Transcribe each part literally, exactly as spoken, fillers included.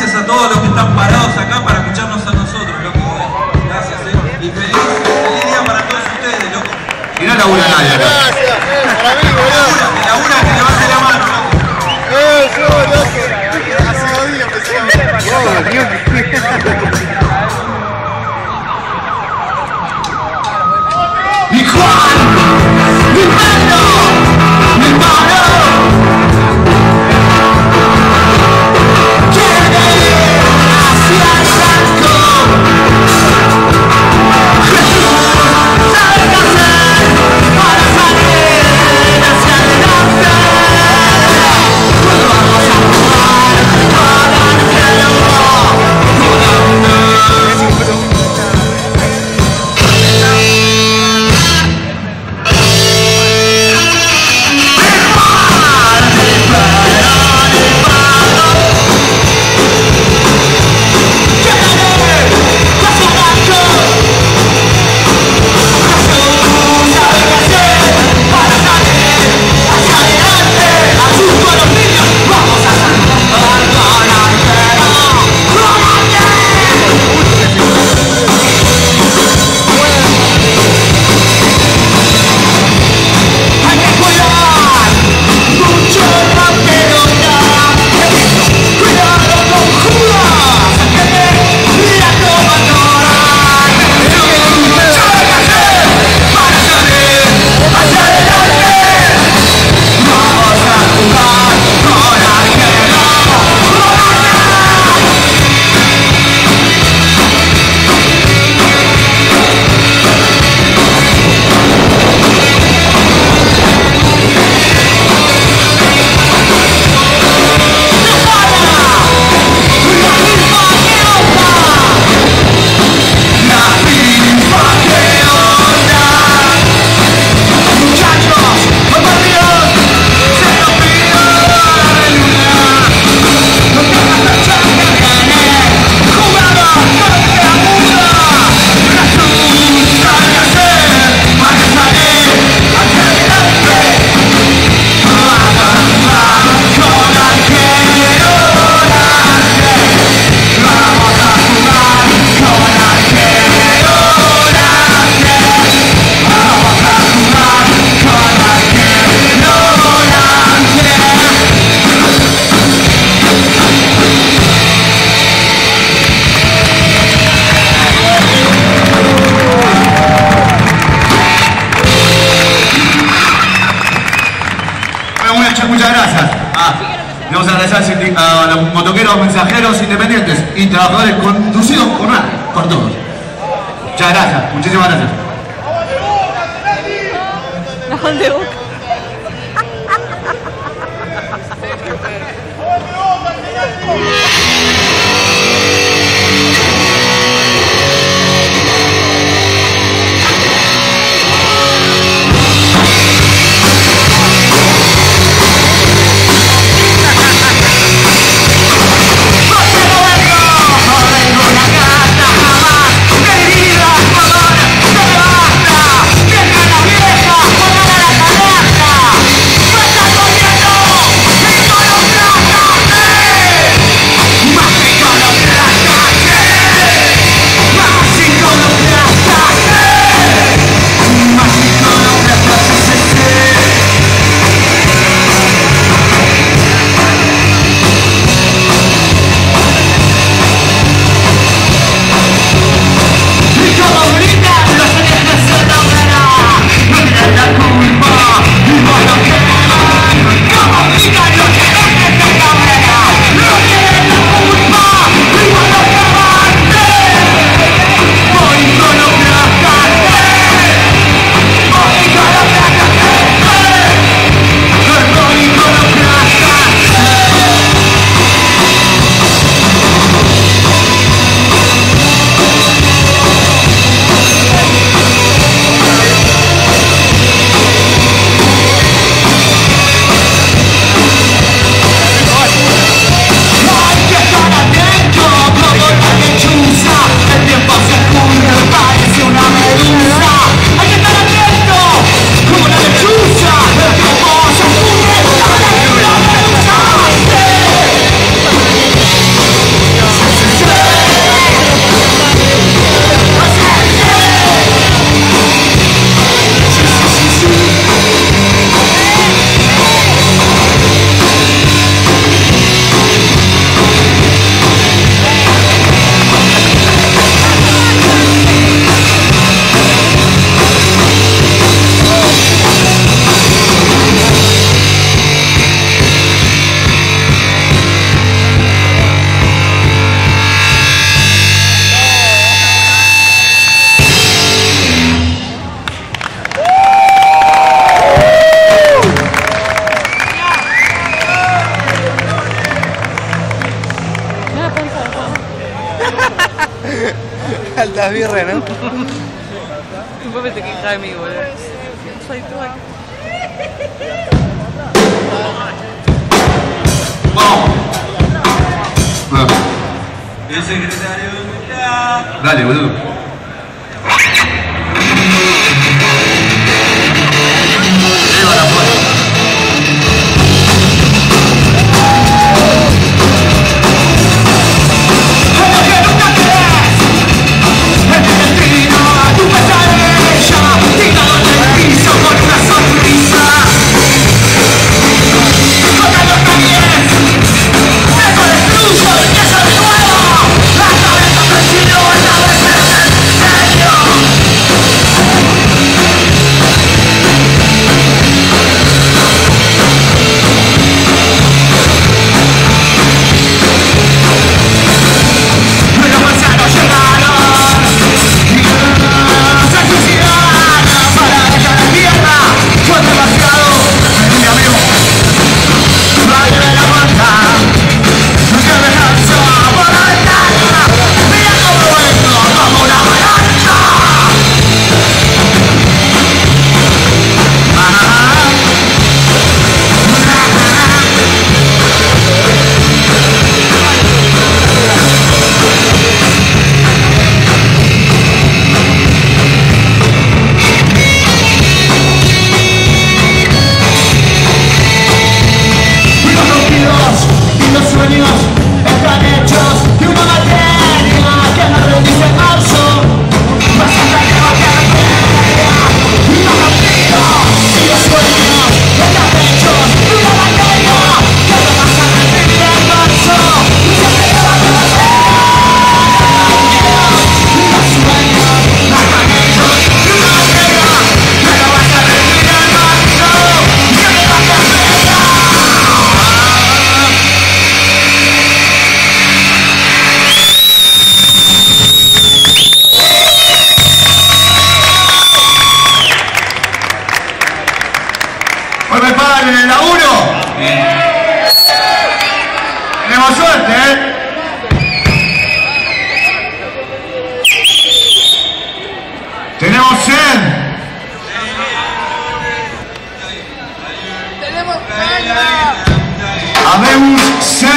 gracias a todos los que están parados acá para escucharnos a nosotros, loco. Gracias, eh. Y feliz, feliz día para todos ustedes, loco. Y no labura nadie acá. Gracias, para mí, boludo. Que labura, que levante la mano, loco. Eh, yo, loco. Hace dos días empecé a Mi Juan, mi mano, mi mano. Quiere ir hacia el blanco. Jesús sabe qué hacer para salir hacia adelante. Pues vamos a jugar para el cielo, para una. Muchas gracias. Ah, le vamos a agradecer a los motoqueros, mensajeros independientes y trabajadores conducidos por nada, por todos. Muchas gracias, muchísimas gracias. ¿Dónde Boca? ¡Vamos! Altas birras, ¿no? Tu papá te queja de mí, boludo. Soy tú. Vamos. Ah, El secretario. Ya. dale, boludo. Lleva la puerta. Hoy me pagan en el laburo. Bien. Tenemos suerte, ¿eh? Tenemos sed. ¡Tenemos pena! Habemos sed.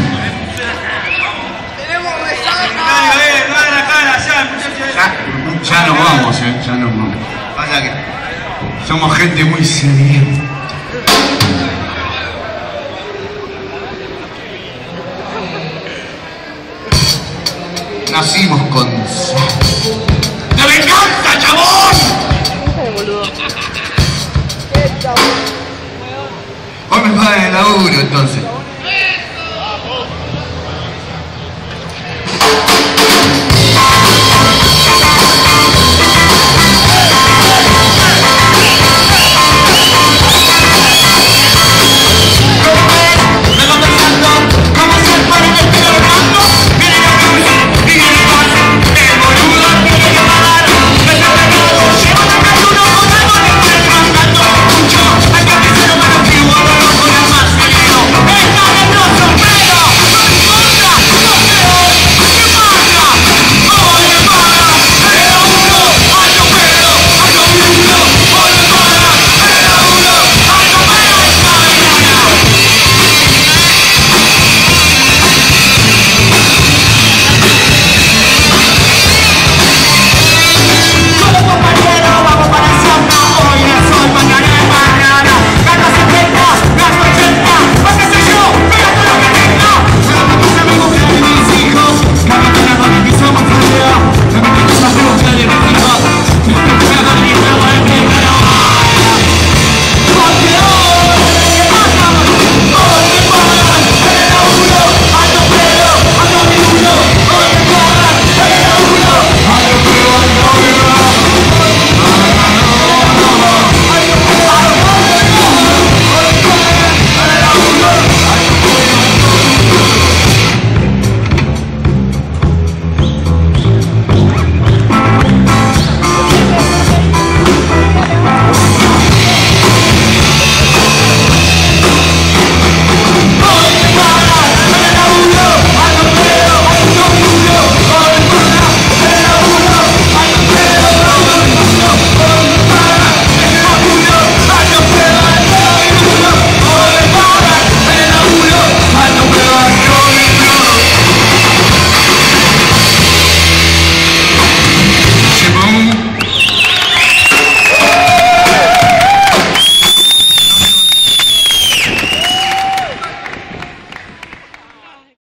¡Tenemos resaca! Secretario, eh, no hagan la cara, ya, muchachos. Ya, ya nos vamos, ¿eh? Ya nos vamos. Pasa que somos gente muy sedienta. Nacimos con sed. ¡De venganza, chabón! Hoy me pagan el laburo, entonces.